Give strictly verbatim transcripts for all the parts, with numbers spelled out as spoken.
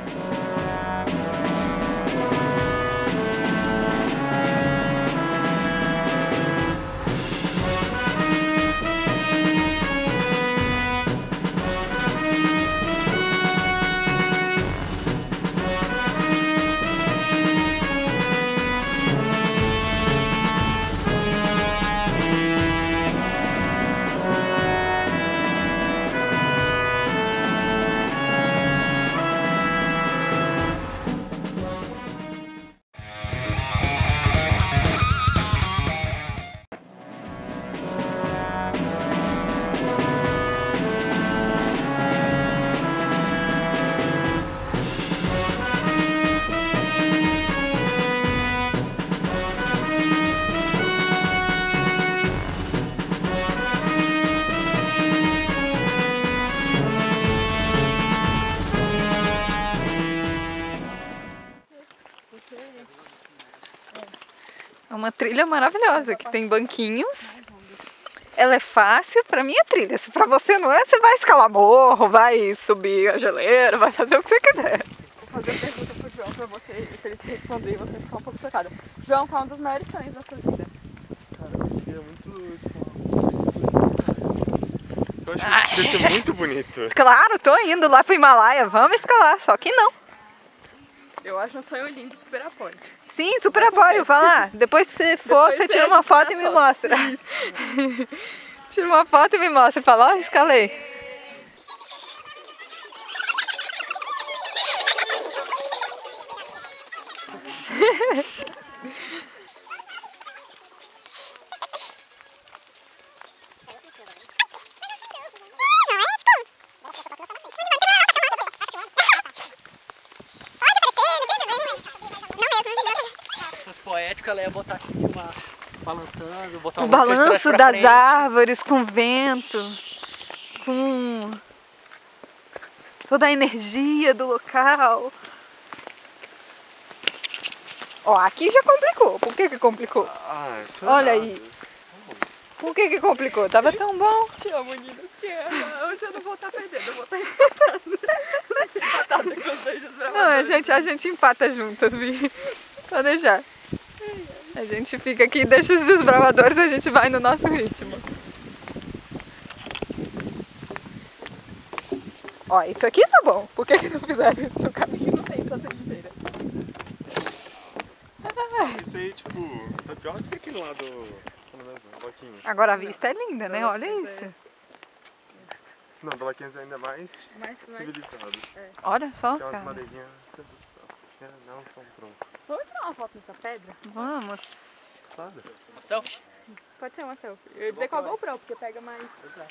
É uma trilha maravilhosa, que tem banquinhos. Ela é fácil, pra mim é trilha. Se pra você não é, você vai escalar morro, vai subir a geleira, vai fazer o que você quiser. Vou fazer a pergunta pro João pra você, se ele te responder e você ficar um pouco chocada. João, qual é um dos maiores sonhos da sua vida? Cara, eu queria muito... Eu acho que deve ser muito bonito. Claro, tô indo lá pro Himalaia, vamos escalar, só que não. Eu acho um sonho lindo, super apoio. Sim, super apoio, vai lá. Depois se for, você tira uma foto e me mostra. Tira uma foto e me mostra e fala, ó, escalei. Se fosse poética, ela ia botar aqui uma balançando, botar O uma música balanço pra das frente. árvores com vento, com toda a energia do local. Ó, aqui já complicou. Por que que complicou? Ah, isso é Olha nada. aí. Por que que complicou? Tava tão bom. Te amo, menina, que hoje eu não vou estar perdendo, eu vou estar empatando. Empatada com os beijos Não, a gente, a gente empata juntas, Vi. Pode deixar. A gente fica aqui, deixa os desbravadores, a gente vai no nosso ritmo. Ó, isso aqui tá bom. Por que que não fizeram isso no caminho? Não tem essa trilheira. Isso aí, tipo, tá pior do que aquele lá do... Vaquinhas. Agora a vista é linda, né? Olha isso. Não, do Vaquinhas é ainda mais, Mais- mais- civilizado. Olha só, Tem umas cara. madeirinhas... Não, só um tronco. Vamos tirar uma foto nessa pedra? Vamos. Nada. Uma selfie? Pode ser uma selfie. Eu ia dizer com a GoPro, porque pega mais. Exato.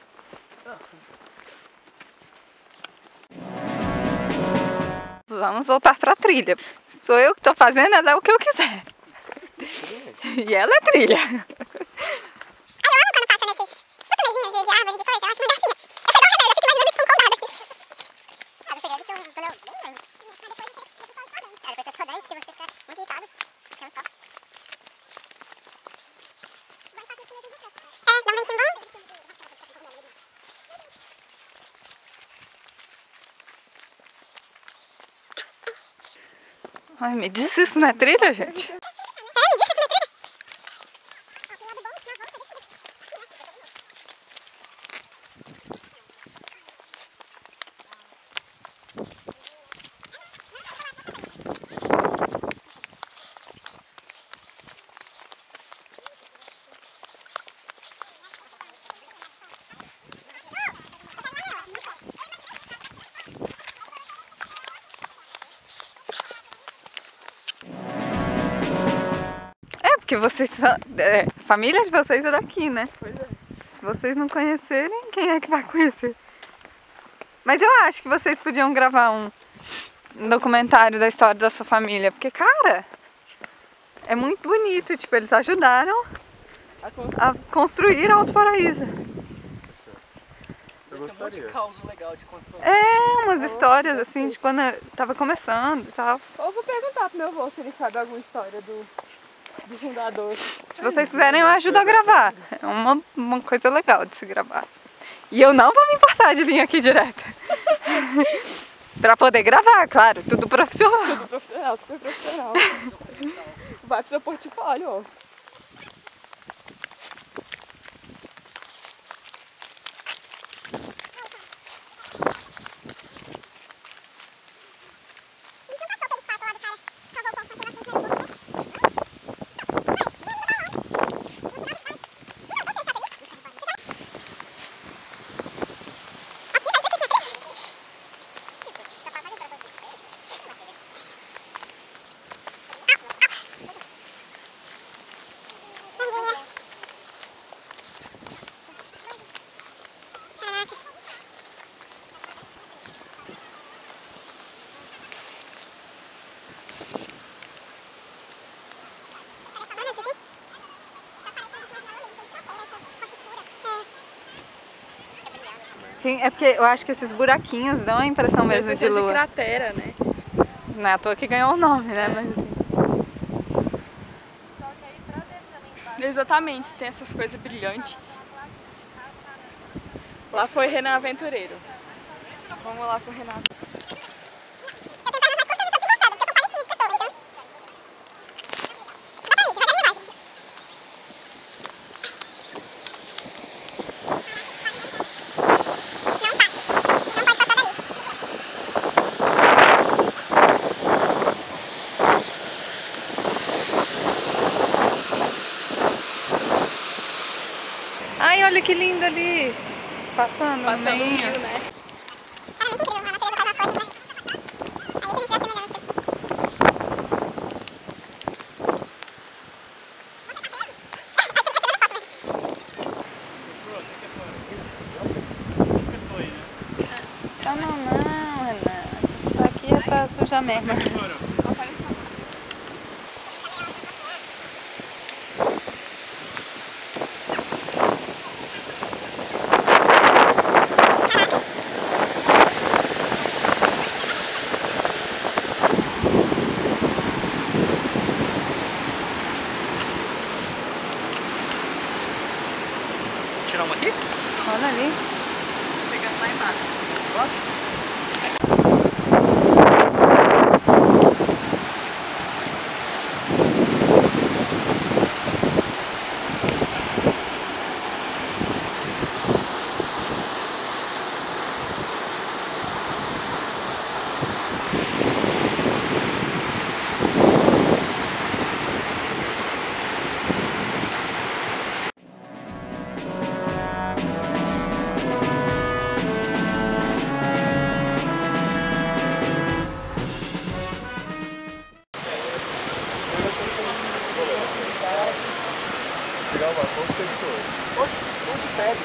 Vamos voltar pra trilha. Se sou eu que tô fazendo, é dar o que eu quiser. E ela é trilha. Aí eu amo quando passa nesses, tipo, túnelzinhos de, de árvore, de coisa, eu acho uma gracinha. Eu pego o cabelo, eu fico imaginando, tipo, um contado aqui. Ah, o segredo deixa eu um túnel bem grande. Ah, depois você, depois você rodante, que você fica muito irritado, ficando só. É, dá um ventinho bom. Ai, me diz se isso não é trilha, gente. Porque vocês são, é, a família de vocês é daqui, né? Pois é. Se vocês não conhecerem, quem é que vai conhecer? Mas eu acho que vocês podiam gravar um, um documentário da história da sua família. Porque, cara, é muito bonito. Tipo, eles ajudaram a construir Alto Paraíso. Eu Tem um monte de gostaria. causa legal de quando foi. É, umas histórias assim de quando eu tava começando e tal. Ou vou perguntar pro meu avô se ele sabe alguma história do, do fundador. Se vocês quiserem, eu ajudo a gravar. É uma, uma coisa legal de se gravar. E eu não vou me importar de vir aqui direto. Pra poder gravar, claro, tudo profissional. Tudo profissional, super profissional. Vai pro seu portfólio, ó. Tem, é porque eu acho que esses buraquinhos dão a impressão mesmo de de lua. cratera, né? Não é à toa que ganhou o nome, né? Mas... Exatamente, tem essas coisas brilhantes. Lá foi Renan Aventureiro. Vamos lá com o Renato. Ai, olha que lindo ali! Passando, Passando no o meio. rio, né? Ah, não, não, Renan. Isso aqui é pra sujar mesmo. Tirar uma aqui? Olha ali. Pegando lá embaixo. Pegar uma foto tem que ser. Oxe, onde pede?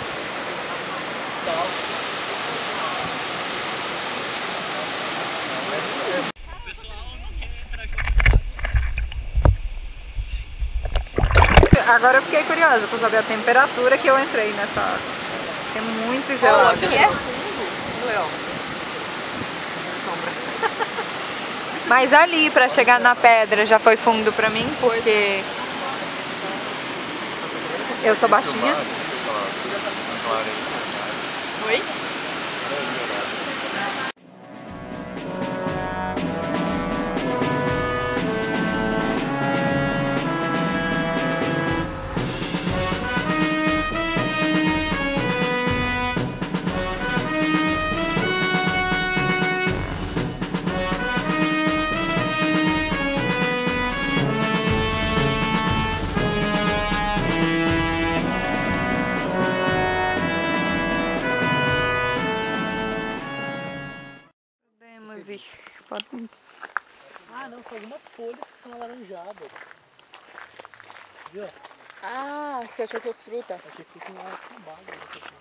Agora eu fiquei curiosa pra saber a temperatura que eu entrei nessa água. É muito gelado. Aqui é fundo, Léo. Sombra. Mas ali, pra chegar na pedra, já foi fundo pra mim, porque eu sou baixinha. Oi? Podemos ir. Pode... Ah, não, são algumas folhas que são alaranjadas. Viu? Ah, você achou que fosse fruta? Achei que fosse uma acabada.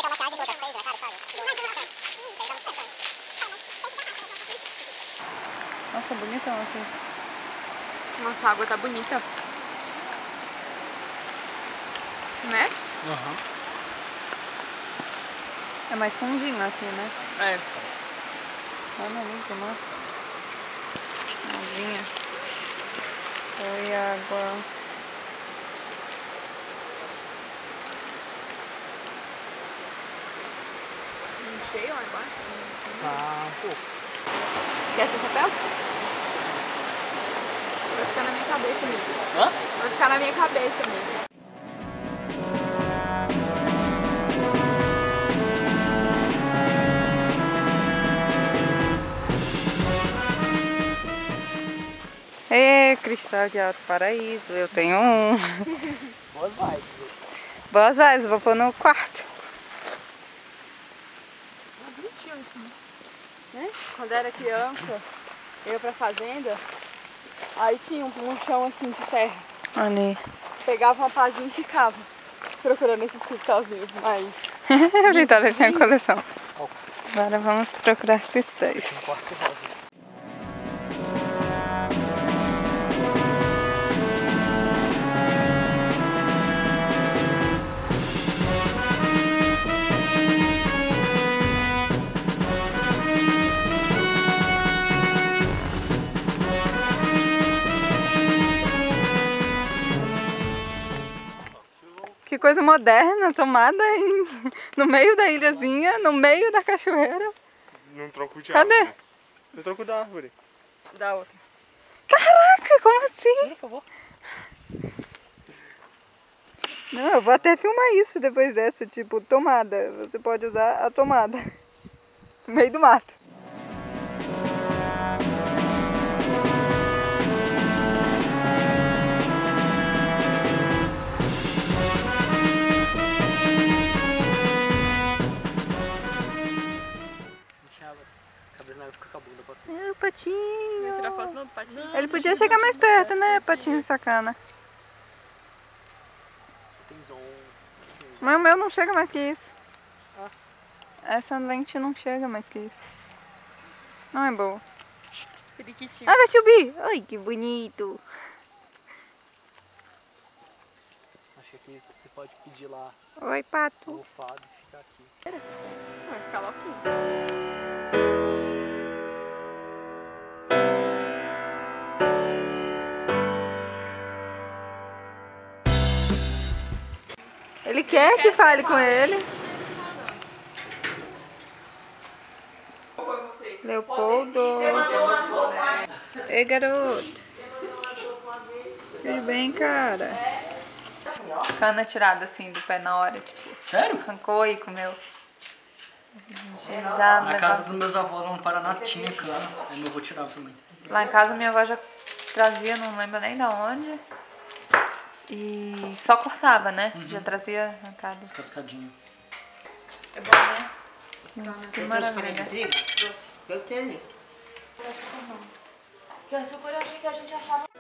foi uma maquiagem toda feia, cara, sabe? Nossa, bonitão aqui. Nossa, a água tá bonita. Né? Aham. É mais fundinho aqui, né? É. Olha ali, que massa. Novinha. Oi, água. Não sei, olha embaixo. Tá um pouco. Quer esse chapéu? Vai ficar na minha cabeça mesmo. Hã? Vai ficar na minha cabeça mesmo. Ê, cristal de Alto Paraíso, eu tenho um. Boas vibes. Boas vibes, vou pôr no quarto. É bonitinho isso, né? Quando era criança, eu ia pra fazenda, aí tinha um, um chão assim de terra. Ali. Pegava uma pazinha e ficava procurando esses cristalzinhos, mas... A Vitória tinha coleção. Agora vamos procurar cristais. Forte rosa. Que coisa moderna, tomada em, no meio da ilhazinha, no meio da cachoeira. Num tronco de Cadê? árvore. No tronco da árvore. Da outra. Caraca, como assim? Por favor. Não, eu vou até filmar isso depois dessa, tipo, tomada. Você pode usar a tomada. No meio do mato. A cabeça na água fica com a bunda pra cima. É, o patinho. Vai tirar foto não do patinho? Ele podia chegar mais perto, né, patinho sacana. Tem zoom. Mas o meu não chega mais que isso. Ah. Essa lente não chega mais que isso. Não é boa. Periquitinho. Ah, vai subir! Ai, que bonito! Acho que aqui você pode pedir lá Oi, pato. almofada e ficar aqui. Vai ficar lá tudo. Ele quer que fale com ele. Leopoldo. Ei, garoto. Tudo bem, cara? Cana tirada assim do pé na hora, tipo. Sério? Arrancou e comeu. Já Na leva- casa dos meus avós lá no Paraná tinha cana. Aí meu avô tirava também. Lá em casa minha avó já trazia, não lembro nem da onde. E só cortava, né? Já trazia arrancada. Descascadinho. É bom, né? Gente, que maravilha. Eu tenho. Que açúcar eu achei que a gente achava.